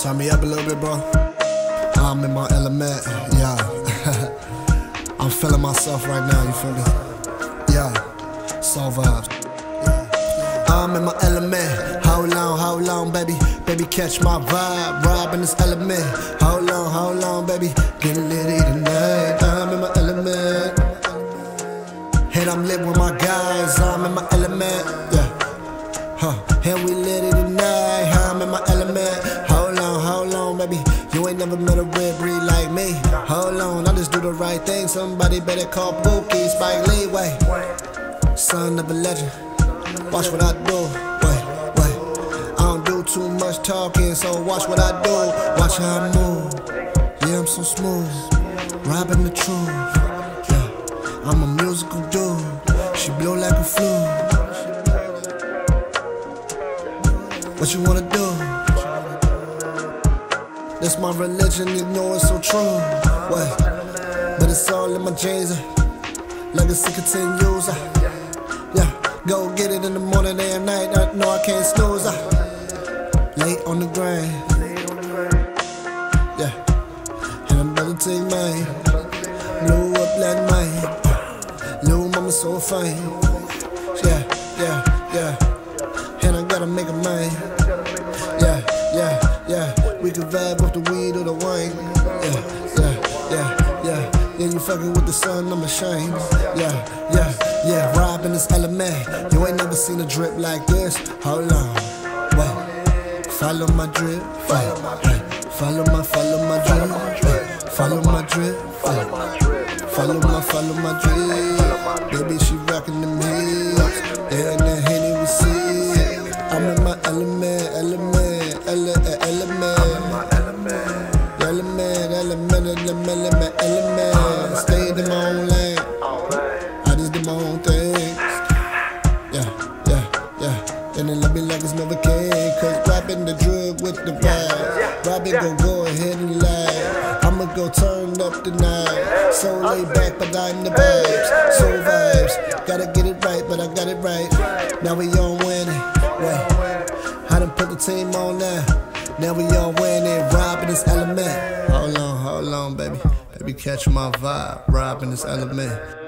Turn me up a little bit, bro. I'm in my element, yeah. I'm feeling myself right now, you feel me? Yeah, soul vibes. I'm in my element. How long, baby? Baby, catch my vibe. Rob in this element. How long, baby? Getting litty tonight. I'm in my element. And I'm lit with my guys. I'm in my element. Yeah. And we lit it tonight. I'm in my element. How long, baby? You ain't never met a red breed like me. Hold on, I just do the right thing. Somebody better call Pookie, Spike Lee, wait. Son of a legend. Watch what I do, wait. I don't do too much talking, so watch what I do. Watch how I move. Yeah, I'm so smooth. Robbing the truth. Yeah, I'm a musical dude. She blow like a flute. What you wanna do? That's my religion, you know it's so true. Wait, but it's all in my jeans. Legacy continues. Yeah, go get it in the morning, day and night. I know I can't snooze. Late on the grind. Yeah, and I'm about to take mine. Blew up like mine. Little mama so fine. Yeah. And I gotta make a mind. Yeah. We can vibe off the weed or the wine. Yeah, you fucking with the sun, I'ma shine. Yeah, Rob in this element. You ain't never seen a drip like this. Hold on, wait. Follow my drip, follow my drip. Follow my drip, follow my drip. Baby, she rockin' them hips. And that Henny we see. I'm in my element. Stayed in my own lane. I just did my own thing. Yeah. And then let me like it's never came. Cause rapping the drug with the vibe. Robbie go ahead and lie. I'ma go turn up tonight. So laid back, but I'm the vibes. So vibes. Gotta get it right, but I got it right. Now we all winning. Wait, I done put the team on now. Now we all winning. Rob in this element. Hold on, baby. Baby, catch my vibe. Rob in this element.